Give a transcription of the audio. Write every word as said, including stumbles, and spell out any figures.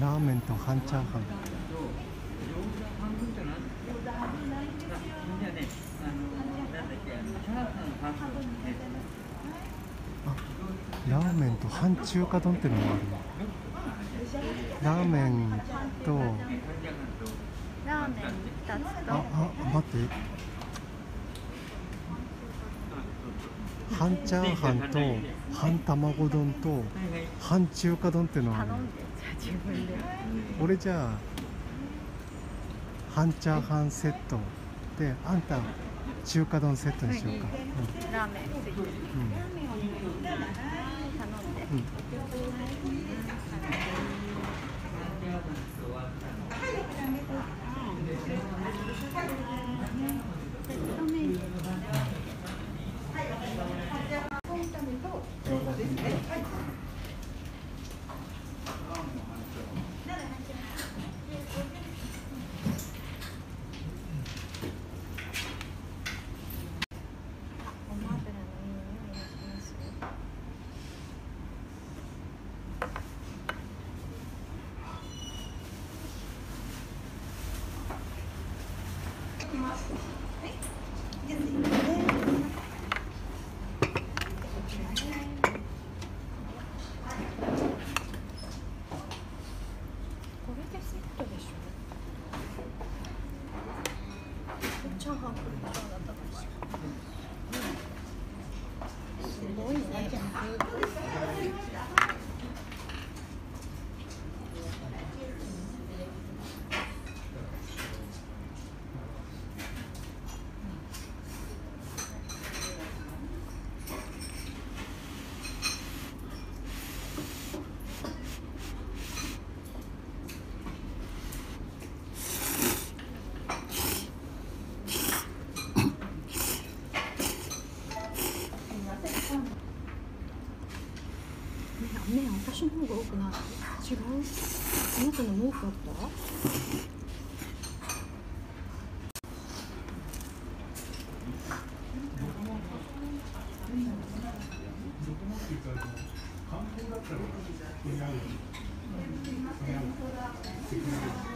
ラーメンと半チャーハン。あ、ラーメンと半中華丼ってのもあるの。ラーメンとラーメンふたつと、 ああ待って、半チャーハンと半卵丼と半中華丼ってのある。 頼んで、じゃあ自分で。 俺じゃあ半チャーハンセットで、あんた中華丼セットにしようか。 ラーメンついてる。 うん、 頼んで。 うん、 チャーハン来るのそうだったかしら。すごいね。ね、私の方が多くない？違う？あなたのも多かった？観光だったら